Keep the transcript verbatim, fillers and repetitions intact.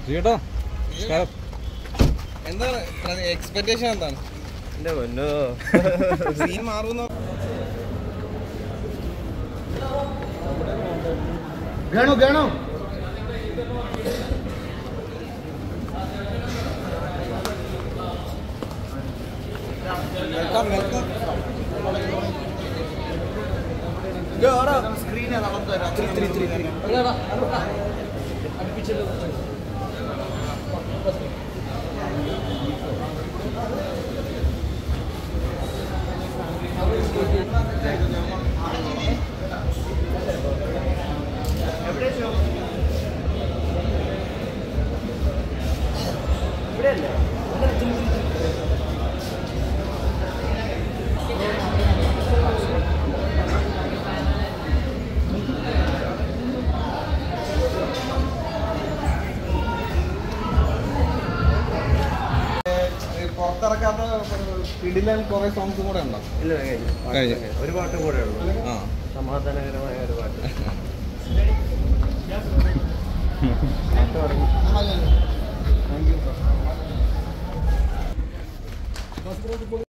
ചേട്ടാ എന്താണ് എക്സ്പെക്ടേഷൻ? എന്താണ് എന്റെ പൊന്നോ സീൻ മാറുന്ന ഗണു ഗണു സ്ക്രീനെ നടന്നു തരാം. പുറത്തിറക്കാത്ത കിടിലൻ കുറെ സോങ്സും കൂടെ ഉണ്ടോ? ഇല്ല, കഴിഞ്ഞു. ഒരു പാട്ടും കൂടെ ഉള്ളു, സമാധാനകരമായ ഒരു പാട്ട്. Thank U.